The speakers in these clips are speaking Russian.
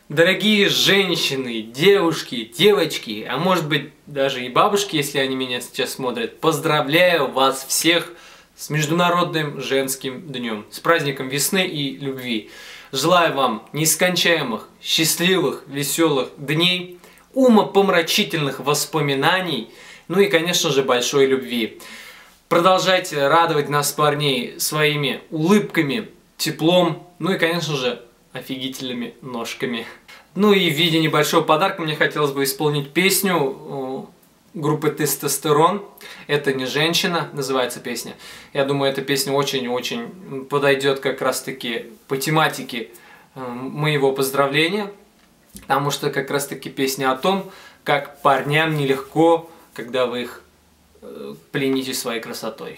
Дорогие женщины, девушки, девочки, а может быть даже и бабушки, если они меня сейчас смотрят, поздравляю вас всех с Международным женским днем, с праздником весны и любви. Желаю вам нескончаемых, счастливых, веселых дней, умопомрачительных воспоминаний, ну и, конечно же, большой любви. Продолжайте радовать нас, парней, своими улыбками, теплом, ну и, конечно же, офигительными ножками. Ну и в виде небольшого подарка мне хотелось бы исполнить песню группы Тестостерон. Это не женщина, называется песня. Я думаю, эта песня очень-очень подойдет как раз-таки по тематике моего поздравления. Потому что как раз-таки песня о том, как парням нелегко, когда вы их плените своей красотой.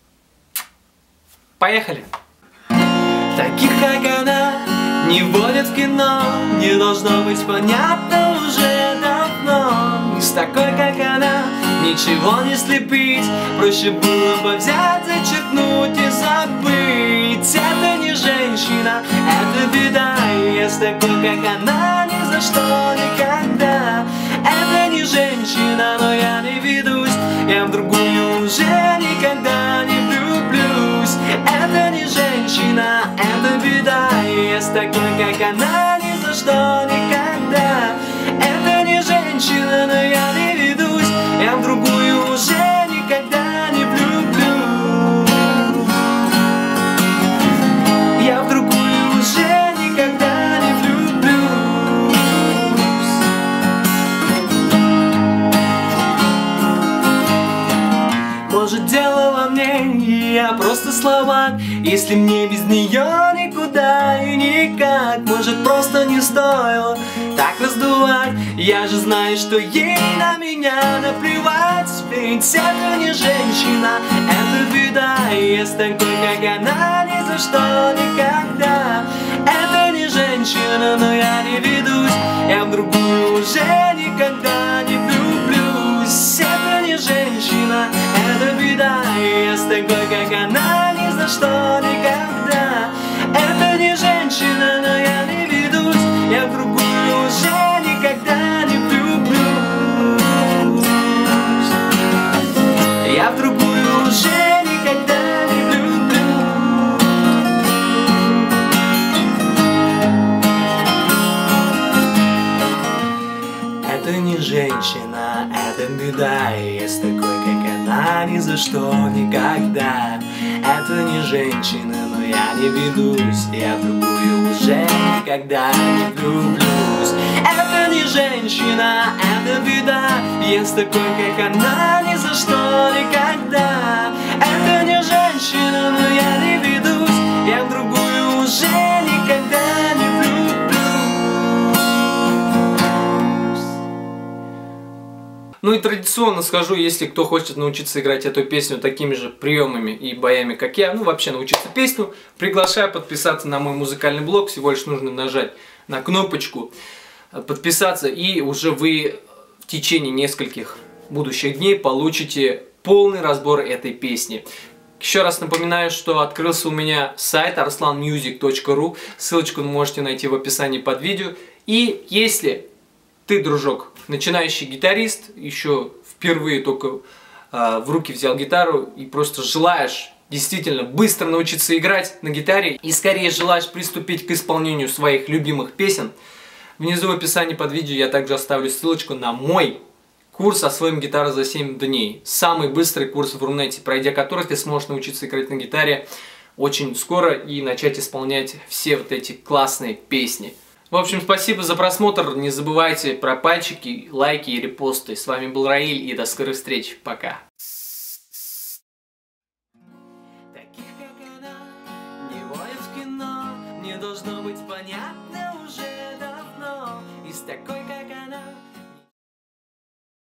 Поехали! Таких, как она, не водят в кино, не должно быть понятно уже давно. Не с такой, как она, ничего не слепить, проще было бы взять, зачеркнуть и забыть. Это не женщина, это беда, и я с такой, как она, ни за что никогда. Это не женщина, но я не ведусь, я в другую уже никогда не влюблюсь. Это не женщина, это беда, и я с такой, как она, ни за что никогда. Это не женщина, но я не ведусь, я в другую уже никогда не влюблюсь. Я в другую уже никогда не влюблюсь. Может, дело во мне, и я просто слабак, если мне без нее никуда и никак. Может, просто не стоило так раздувать, я же знаю, что ей на меня наплевать. Ведь это не женщина, это беда, и я с такой, как она, ни за что никогда. Это не женщина, но я не ведусь, я в другую уже никогда не влюблюсь. Это не женщина, это беда, и я с такой, как она, ни за что никогда. Это не женщина, но я не ведусь, я в другую уже никогда не влюблюсь. Я в другую уже никогда не влюблюсь. Это не женщина, это беда, и я с такой, как она, ни за что никогда. Это не женщина, но я не ведусь, я в другую уже никогда не влюблюсь. Это не женщина, это беда, я с такой, как она, ни за что никогда. Это не женщина, но я не ведусь, я в другую уже никогда не влюблюсь. Ну и традиционно скажу, если кто хочет научиться играть эту песню такими же приемами и боями, как я, ну вообще научиться песню, приглашаю подписаться на мой музыкальный блог. Всего лишь нужно нажать на кнопочку подписаться, и уже вы в течение нескольких будущих дней получите полный разбор этой песни. Еще раз напоминаю, что открылся у меня сайт arslanmusic.ru, ссылочку вы можете найти в описании под видео. И если ты, дружок, начинающий гитарист, еще впервые только в руки взял гитару и просто желаешь действительно быстро научиться играть на гитаре и скорее желаешь приступить к исполнению своих любимых песен, внизу в описании под видео я также оставлю ссылочку на мой курс «Освоим гитару за 7 дней». Самый быстрый курс в Рунете, пройдя который ты сможешь научиться играть на гитаре очень скоро и начать исполнять все вот эти классные песни. В общем, спасибо за просмотр. Не забывайте про пальчики, лайки и репосты. С вами был Раиль, и до скорых встреч. Пока. Таких, как она, не водят в кино, мне должно быть понятно уже давно. И с такой, как